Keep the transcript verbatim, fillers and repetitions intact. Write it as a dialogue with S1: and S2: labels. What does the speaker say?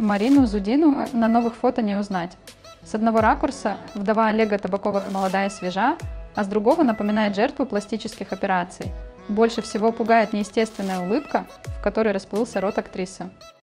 S1: Марину Зудину на новых фото не узнать. С одного ракурса вдова Олега Табакова молодая и свежа, а с другого напоминает жертву пластических операций. Больше всего пугает неестественная улыбка, в которой расплылся рот актрисы.